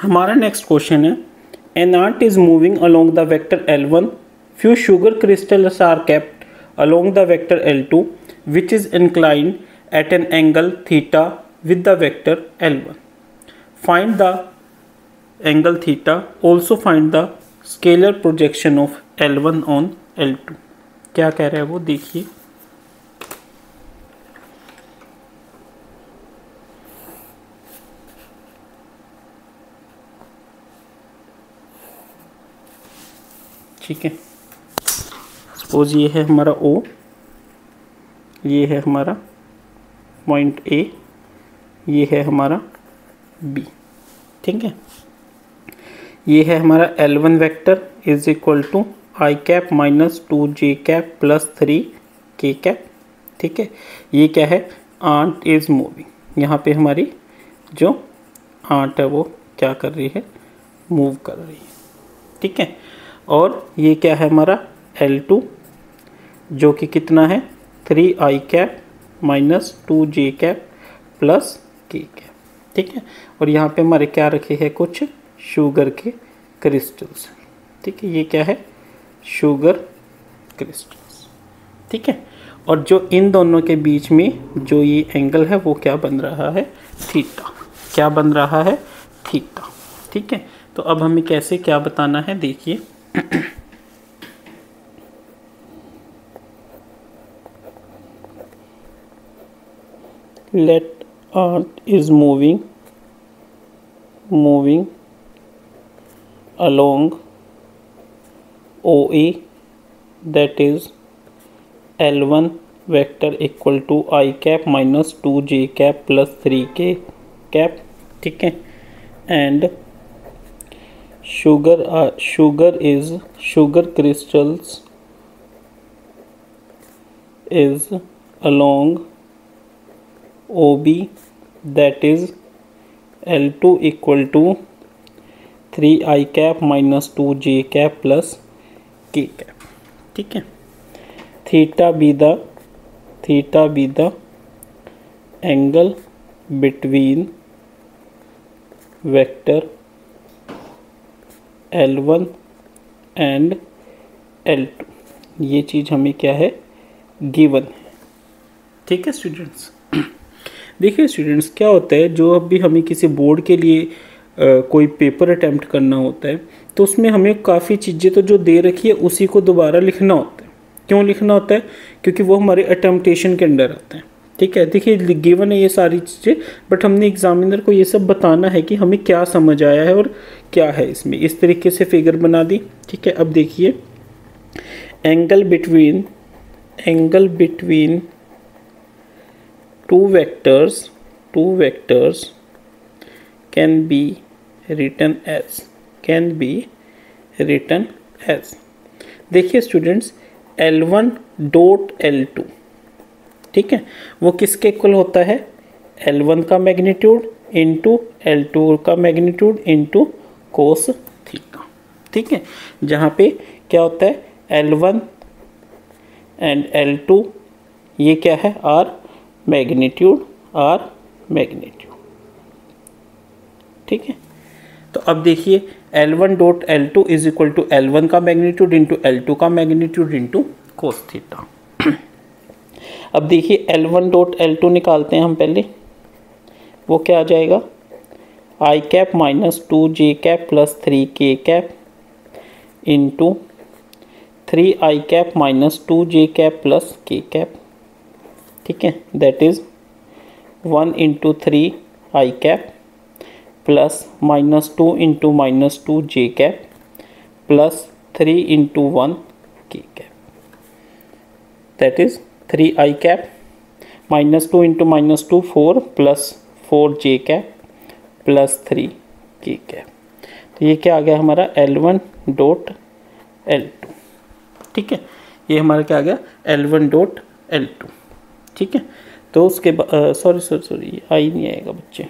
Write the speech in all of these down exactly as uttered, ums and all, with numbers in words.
हमारा next question है, an ant is moving along the vector L one, few sugar crystals are kept along the vector L two which is inclined at an angle theta with the vector L one. Find the angle theta, also find the scalar projection of L one on L two. क्या कह रहा है वो देखिए. ठीक है, suppose ये है हमारा O, ये है हमारा पॉइंट A, ये है हमारा B. ठीक है, ये है हमारा L one vector is equal to I cap minus two J cap plus three K cap. ठीक है, ये क्या है, आंट इज मूविंग. यहाँ पे हमारी जो आंट है वो क्या कर रही है, मूव कर रही है. ठीक है, और ये क्या है हमारा एल टू जो कि कितना है, three I cap minus two J cap plus K cap. ठीक है, और यहाँ पे हमारे क्या रखे हैं, कुछ शुगर के क्रिस्टल्स. ठीक है, ये क्या है, शुगर क्रिस्टल्स. ठीक है, और जो इन दोनों के बीच में जो ये एंगल है वो क्या बन रहा है, थीटा. क्या बन रहा है, थीटा. ठीक है, तो अब हमें कैसे क्या बताना है देखिए. let earth is moving moving along O A, that is L one vector equal to I cap minus two J cap plus three K cap. ठीक है, and sugar uh, sugar is sugar crystals is along O B, that is L two equal to three I cap minus two J cap plus K cap. ठीक है, theta be the theta be the angle between vector L one and L two. ये चीज़ हमें क्या है, given है. ठीक है स्टूडेंट्स, देखिए स्टूडेंट्स क्या होता है, जो अब भी हमें किसी बोर्ड के लिए आ, कोई पेपर अटैम्प्ट करना होता है तो उसमें हमें काफ़ी चीज़ें तो जो दे रखी है उसी को दोबारा लिखना होता है. क्यों लिखना होता है, क्योंकि वो हमारे अटैम्प्टेशन के अंडर आता है. ठीक है, देखिए गिवन है ये सारी चीज़ें, बट हमने एग्जामिनर को ये सब बताना है कि हमें क्या समझ आया है और क्या है इसमें. इस तरीके से फिगर बना दी. ठीक है, अब देखिए angle between angle between two vectors two vectors can be written as can be written as. देखिए students, L one dot L two, ठीक है, वो किसके इक्वल होता है, एल वन का मैग्नीट्यूड इंटू एल टू का मैग्नीट्यूड इंटू कोस थीटा. ठीक है, जहाँ पे क्या होता है, L one and L two ये क्या है, आर मैग्नीट्यूड आर मैग्नीट्यूड. ठीक है, तो अब देखिए L one dot L two is equal to L one का मैग्नीट्यूड इंटू एल टू का मैग्नीट्यूड इंटू कोस थीटा. अब देखिए L one dot L two निकालते हैं हम पहले, वो क्या आ जाएगा, I cap minus two J cap plus three K cap into three I cap minus two J cap plus K cap. ठीक है, that is one into three I cap plus minus two into minus two J cap plus three into one K cap. That is three I cap minus two into minus two four plus four J cap plus three K cap. तो ये क्या आ गया हमारा, L one dot L two. ठीक है, ये हमारा क्या आ गया, L one dot L two. ठीक है, तो उसके बाद सॉरी सॉरी सॉरी आई नहीं आएगा बच्चे.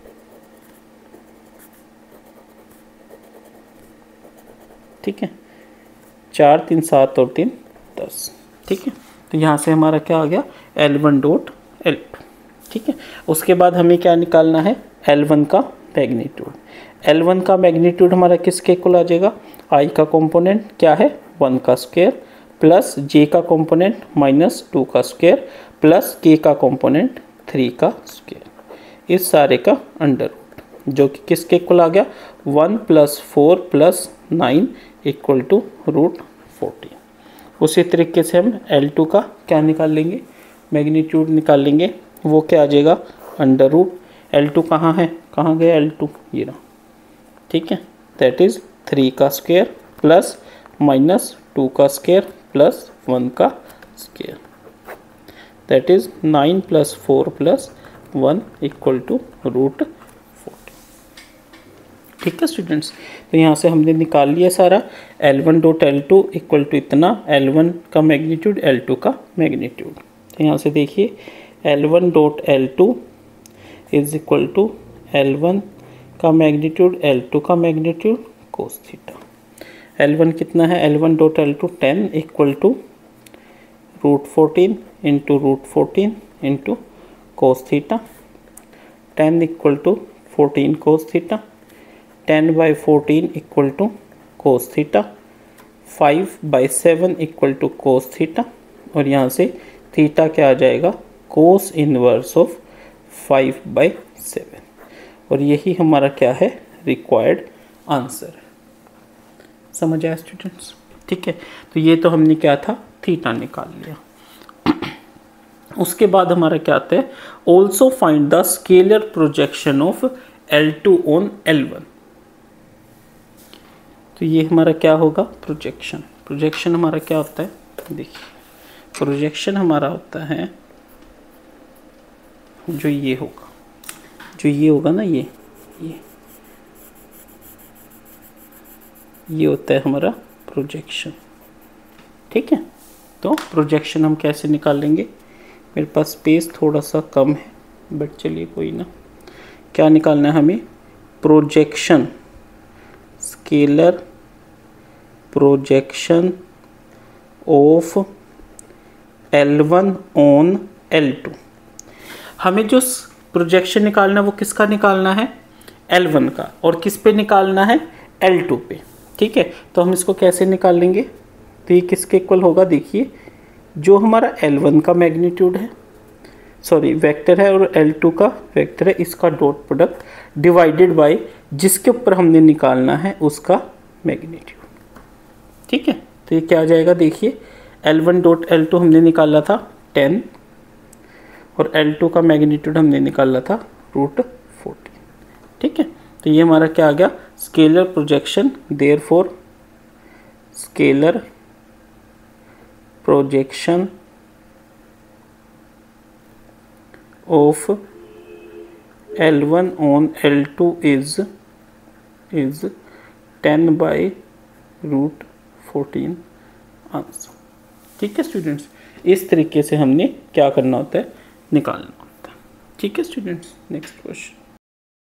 ठीक है, चार तीन सात और तीन दस. ठीक है, तो यहाँ से हमारा क्या आ गया, L one dot L two. ठीक है, उसके बाद हमें क्या निकालना है, एल वन का मैग्नीट्यूड। एल वन का मैग्नीट्यूड हमारा किसके इक्वल आ जाएगा, आई का कंपोनेंट क्या है वन का स्क्वायर प्लस जे का कंपोनेंट माइनस टू का स्क्वायर प्लस के का कंपोनेंट थ्री का स्क्वायर, इस सारे का अंडर रूट, जो कि किसके इक्वल आ गया one plus four plus nine equal to root fourteen. उसी तरीके से हम एल टू का क्या निकाल लेंगे, मैग्नीट्यूड निकाल लेंगे, वो क्या आ जाएगा अंडर रूट, एल टू कहाँ है, कहाँ गया एल टू, ये रहा, ठीक है, दैट इज़ थ्री का स्क्वायर प्लस माइनस टू का स्क्वायर प्लस वन का square, that is nine plus four plus one equal to root forty. ठीक है स्टूडेंट्स, तो यहाँ से हमने निकाल लिया सारा L one dot L two equal to इतना, एल वन का मैग्नीट्यूड एल टू का मैग्नीट्यूड। तो यहाँ से देखिए L one dot L two is equal to L one का मैग्नीट्यूड एल टू का magnitude cos theta. L one कितना है, L one dot L two ten equal to root fourteen into root fourteen into cos theta, ten equal to fourteen cos theta, ten by fourteen equal to cos theta, five by seven equal to cos theta, और यहाँ से theta क्या आ जाएगा cos inverse of five by seven, और यही हमारा क्या है रिक्वायर्ड आंसर है। समझ आया स्टूडेंट्स, ठीक है। तो ये तो हमने क्या था थीटा निकाल लिया। उसके बाद हमारा क्या आता है, also find the scalar projection of L two on L one. तो ये हमारा क्या होगा प्रोजेक्शन, प्रोजेक्शन हमारा क्या होता है, देखिए प्रोजेक्शन हमारा होता है जो ये होगा, जो ये होगा ना, ये ये ये होता है हमारा प्रोजेक्शन, ठीक है। तो प्रोजेक्शन हम कैसे निकाल लेंगे, मेरे पास स्पेस थोड़ा सा कम है, बट चलिए कोई ना, क्या निकालना है हमें, projection, scalar projection of L one on L two. हमें जो प्रोजेक्शन निकालना है वो किसका निकालना है, एल वन का, और किस पे निकालना है एल टू पे, ठीक है। तो हम इसको कैसे निकाल लेंगे, तो ये किसके इक्वल होगा, देखिए जो हमारा एल वन का मैग्नीट्यूड है, सॉरी वेक्टर है, और एल टू का वेक्टर है, इसका डॉट प्रोडक्ट डिवाइडेड बाय जिसके ऊपर हमने निकालना है उसका मैग्नीट्यूड, ठीक है। तो ये क्या आ जाएगा, देखिए L one dot L two हमने निकाला था टेन, और एल टू का मैग्नीट्यूड हमने निकाला था रूट फोर्टी, ठीक है। तो ये हमारा क्या आ गया, scalar projection, therefore scalar projection of L one on L two is is ten by root fourteen answer, ठीक है स्टूडेंट्स। इस तरीके से हमने क्या करना होता है, निकालना होता है, ठीक है स्टूडेंट्स। Next question.